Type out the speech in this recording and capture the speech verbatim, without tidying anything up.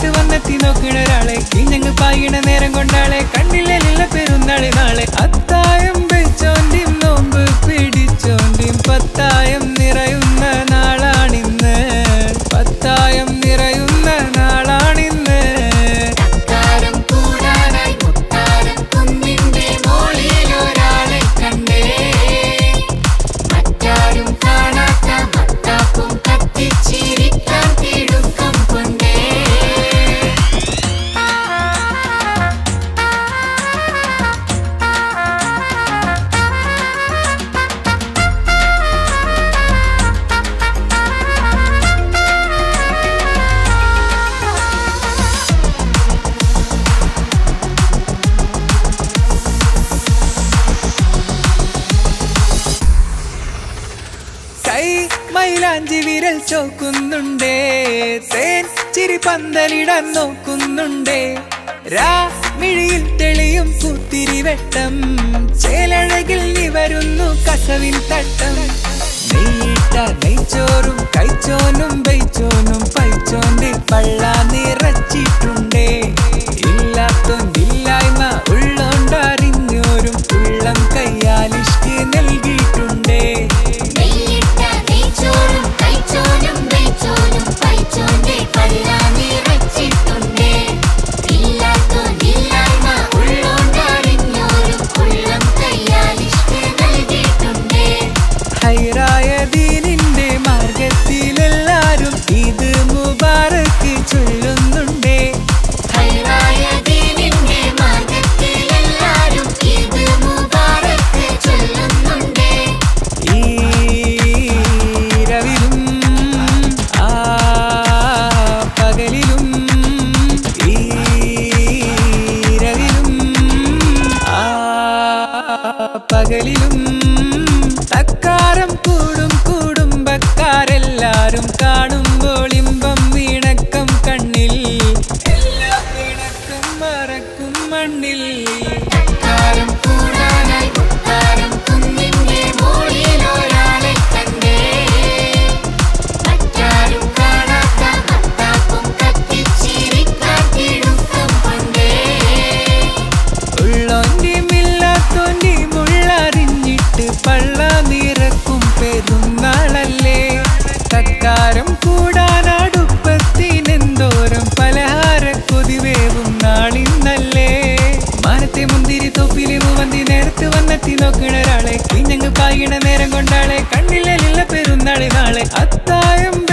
നേരത്ത് വന്നെത്തി നോക്കണ ഒരാളെ കിഞ്ഞങ്ങ് പായിണ നേരം കൊണ്ടാളെ കണ്ണില്ല പെരുന്നാളെ നാളെ അത്തായം വെച്ചോണ്ടിയും നോമ്പ് പിടിച്ചോണ്ടിയും പത്തായം നിറയുന്ന നാളാണിന്ന് പത്തായം നിറയുന്ന നാളാണിന്ന് മൈലാഞ്ചി വിരൽ ചോക്കുന്നുണ്ടേ തേൻ ചിരി പന്തലിടാൻ നോക്കുന്നുണ്ടേ രാമിഴിയിൽ തെളിയും പുത്തിരി വെട്ടം ചേലഴകിൽ നീ വരുന്നു കസവിൻ തട്ടം നെയ്യിട്ട നെയ്ച്ചോറും കൈച്ചോനും ബൈച്ചോനും പൈച്ചോന്റെ പള്ള നിറച്ചിട്ടുണ്ടേ ഇല്ലാത്തൊന്നില്ലായ്മ ഉള്ളോണ്ടറിഞ്ഞോരും ഉള്ളം കയ്യാലിഷ്ടി നൽകിയിട്ടുണ്ടേ ഹൈറായ ദീനിന്റെ മാർഗത്തിലെല്ലാരും ഈദ് മുബാറക്ക് ചൊല്ലുന്നുണ്ടേ ഹൈറായ ദീനിന്റെ മാർഗത്തിലെല്ലാരും ഈദ് മുബാറക്ക് ചൊല്ലുന്നുണ്ടേ ഈ രവിലും ആ പകലിലും ഈ രവിലും ആ പകലിലും തക്കാരം കൂടും കുടുംബക്കാരെല്ലാരും കാണുമ്പോൾ ഇമ്പം വീണക്കം കണ്ണിൽ എല്ലാ വീണക്കം മറക്കും മണ്ണിൽ തക്കാരം കൂടാനായി മുത്താരം കുന്നിന്റെ മോളിൽ ഒരാളെ കണ്ടേ മറ്റാരും കാണാത്ത മത്താപ്പും കത്തിച്ചിരിക്കാൻ തിടുക്കം കൊണ്ടേ ഉള്ളോന്റെയും ഇല്ലാത്തോന്റെയും ഉള്ളറിഞ്ഞിട്ട് പള്ള നിറക്കും പെരുന്നാളല്ലേ തക്കാരം കൂടാനടുപ്പത്തിനെന്തോരം പലഹാര കൊതിവേവും നാളിന്നല്ലേ മാനത്തെ മുന്തിരി തോപ്പിലെ മൂവന്തി നേരത്ത് വന്നെത്തി നോക്കണ ഒരാളെ കിഞ്ഞങ്ങ് പായിണ നേരം കൊണ്ടാളെ കണ്ണില്ല പെരുന്നാളെ നാളെ അത്തായം